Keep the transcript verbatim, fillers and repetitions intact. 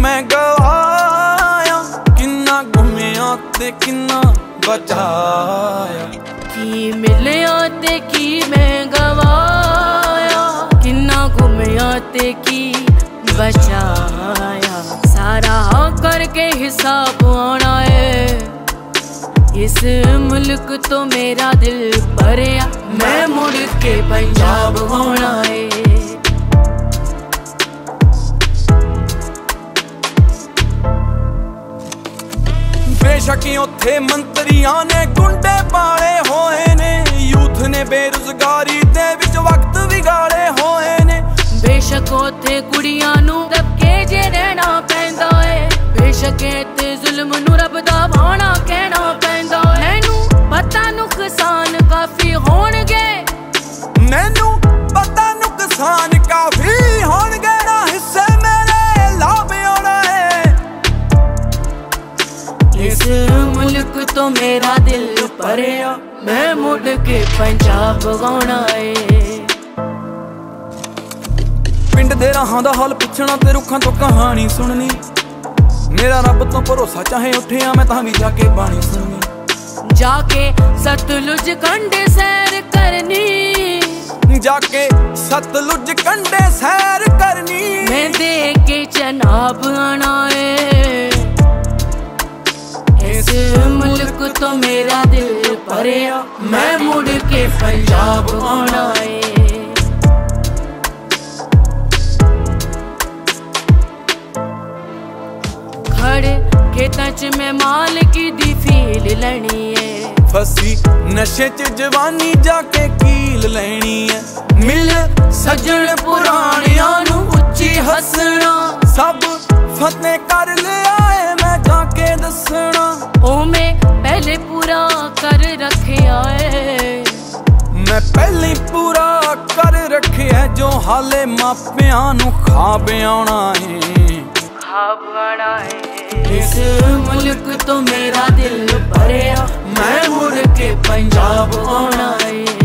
मैं गवाया, किन्ना घुमिया ते किन्ना बचाया। की मिलिया ते की मैं गवाया, किन्ना घुमिया ते की बचाया। सारा करके हिसाब आना है, इस मुल्क तो मेरा दिल भरिया, मैं मुड़ के पंजाब होना है। बेशक उत्थे मंत्रियां ने गुंडे पाले होए ने, यूथ ने बेरोजगारी दे विच वक्त बिगाड़े होए ने। बेशक उत्थे कुड़ियां नू दबके जे रहना पैंदा है, बेशक इत्थे जुल्म नू रब दा भाना कहना पैंदा है। मैनू पता नुकसान काफी होणगे, मैनू पता नुकसान काफी होणगे, ना हिस्से मेरे लाभ आना है। इस मुल्क तो मेरा दिल भरिया, मैं मुड़ के पंजाब गाना है। पिंड दे राहां दा हाल पुछना ते रुखां तो कहानी सुननी, मेरा रब तो भरोसा चाहे उठिया मैं तां भी जाके बाणी सुननी। जाके सतलुज कंढे सैर करनी, जाके सतलुज कंढे सैर करनी, मैं देख के चनाब आना है। इस मुल्क तो मेरा दिल भरिया, मैं मुड़ के पंजाब आना है। खड़े खेतां च मैं माल की दी फील लैनी है, फसी नशे च जवानी जाके कील लेनी है। मिल सजन पुराणियां नू उच्ची हसना, सब फतेह कर लिया है मैं जाके दसना। ओ मैं पहले पूरा कर रखिया है, मैं पहले पूरा कर रखिया, जो हाले मापियां नू खाब आना है, खाब आना है। इस मुल्क तो मेरा दिल भरिया, मैं मुड़ के पंजाब आना है।